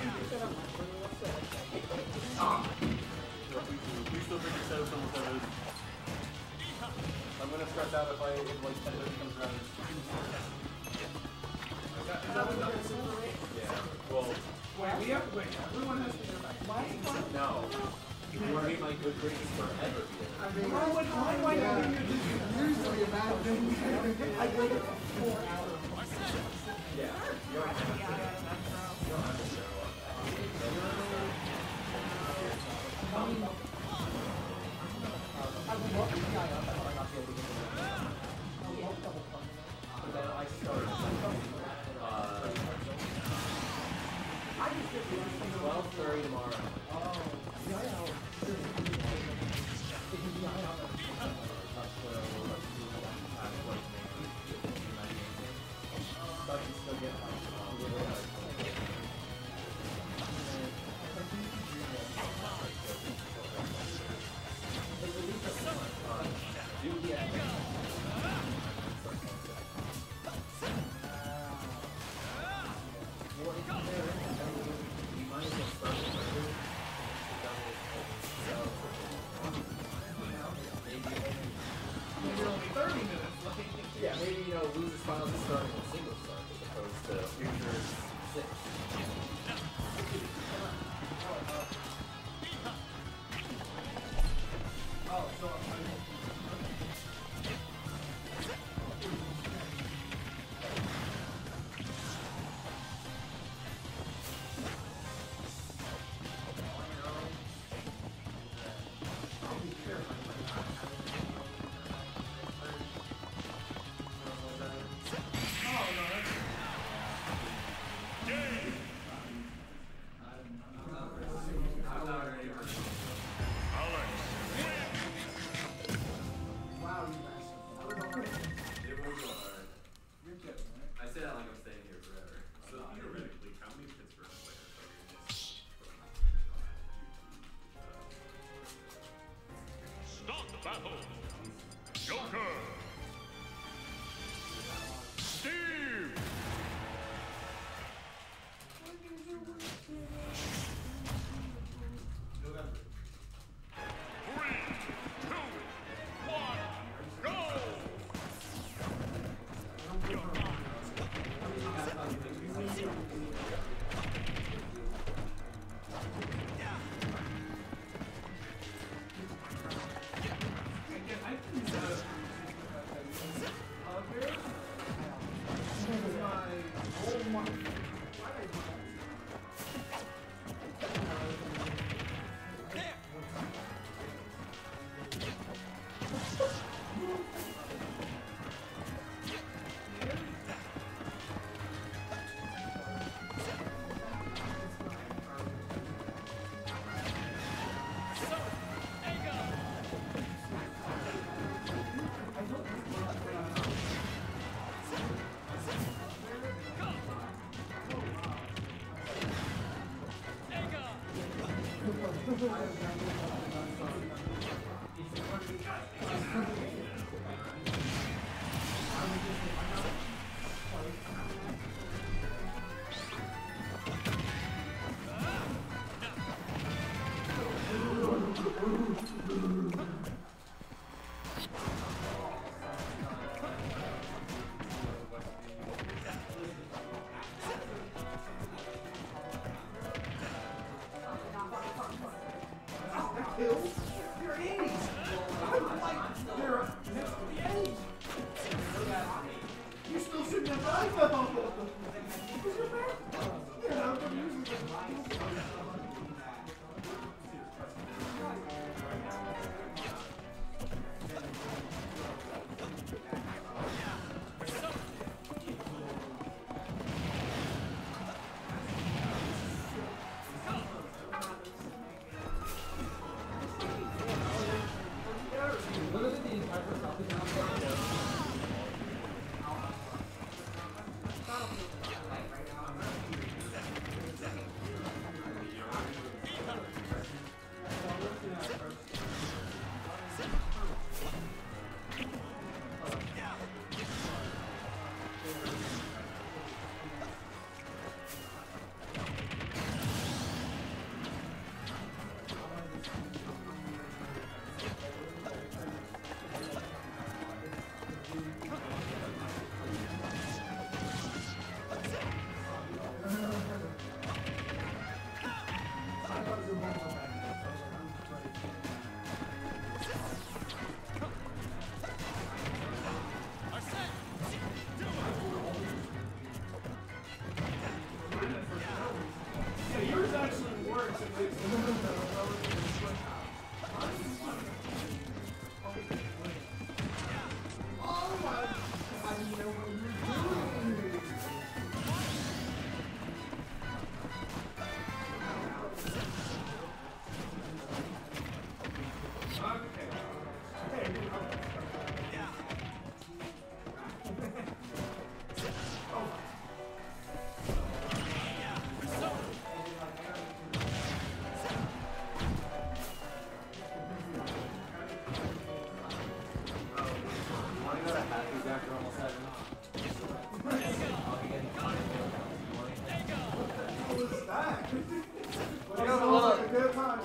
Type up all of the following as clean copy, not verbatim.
We still think it's almost over. I'm gonna stress out if like 10 minutes comes around. Yeah. Well. Wait. Everyone has to go back. No. You want to be my good grades forever. I mean, why do I know usually about things? I waited 4 hours. Yeah. You don't have to show up. I would love to guy up. I might not be able to get it. I would love double fun. But then I started. I just did 12:30 tomorrow. Oh, yeah. Yeah, maybe, losers finals is starting with single start as opposed to futures 6. Oh, so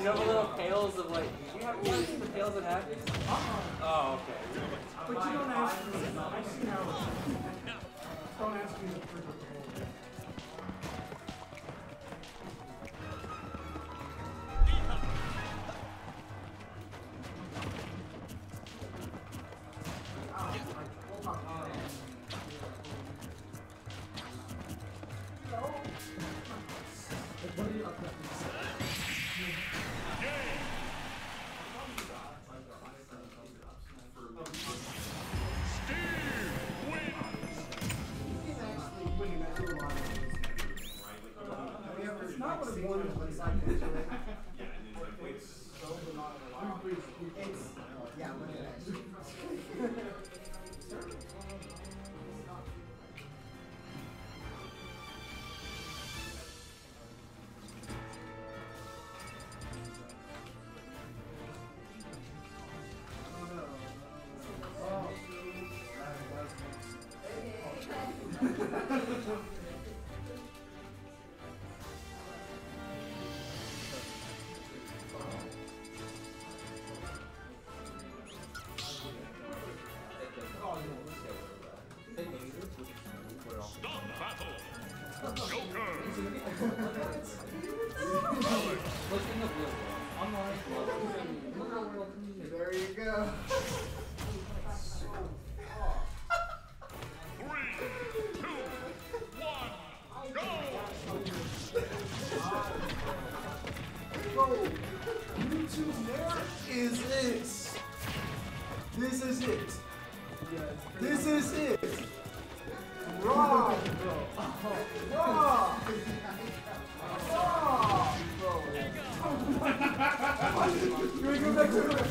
You know the little pails of like, do you have seen the pails that have these? Oh, okay. But you don't ask me. I see how. Don't ask me the fruit of the bowl. There you go. Is it? This is it. This is it. Raw. Raw. Raw. Can we go back to the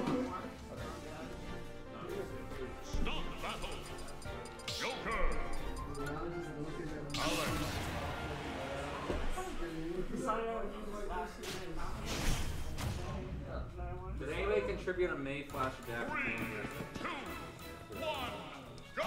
Stop the battle! Joker! Did anybody contribute a May Flash Adapt? 3, 2, 1, go!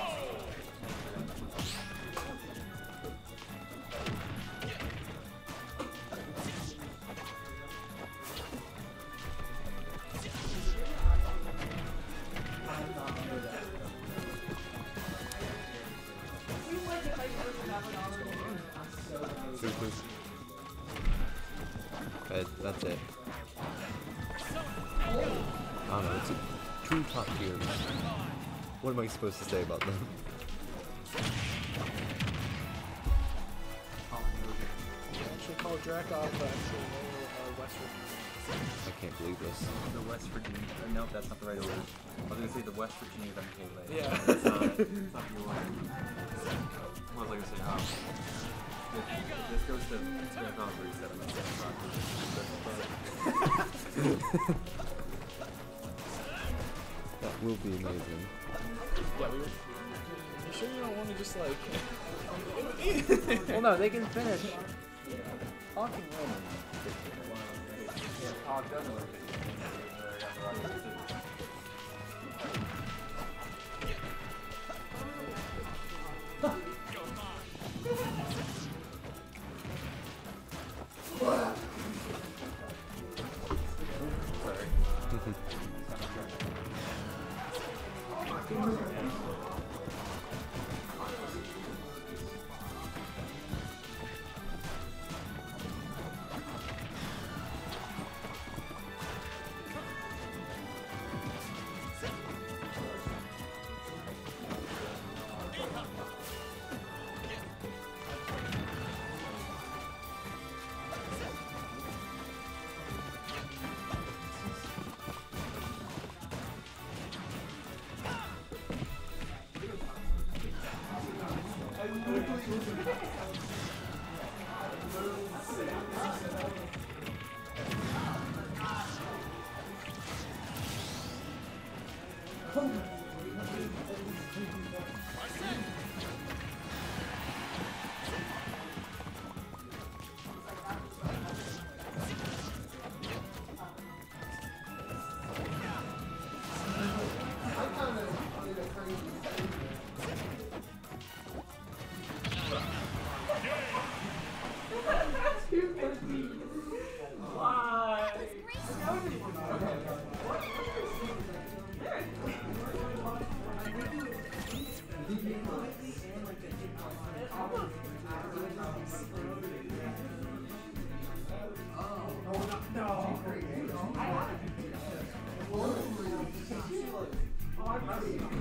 That's it. I don't know, it's a true top tier. What am I supposed to say about them? Actually call Dracoff actually West Virginia. I can't believe this. The West Virginia. No, that's not the right order. I was gonna say the West Virginia MKLA. Yeah. It's not the order. What was I gonna say? This goes to Grand Conference 7. That will be amazing. Yeah, we were. You sure you don't want to just like? Well, no, they can finish. Hawk and Roman. Yeah, Hawk doesn't work. No.